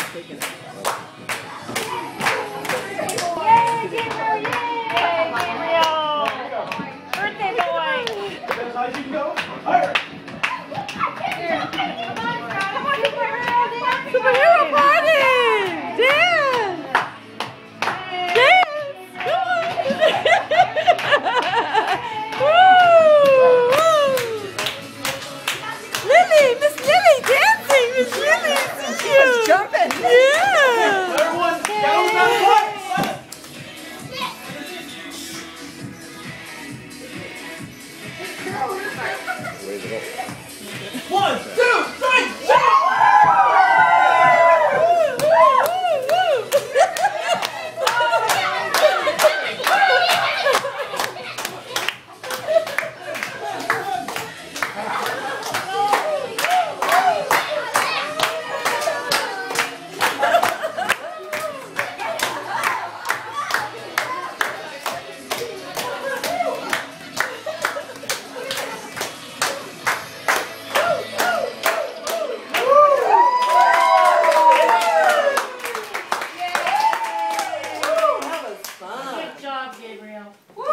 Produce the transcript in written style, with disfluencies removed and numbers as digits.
taking it. Yay, Gabriel! Yay, Gabriel! Birthday boy! As high as you can go. Higher. Come on, superhero dance! Superhero party! Dance! Dance! Come on! Woo! Lily! Miss Lily dancing! Miss Lily! So cute! Jumping! Yeah! Everyone, down that foot! One, two, three, jump! Good job, Gabriel.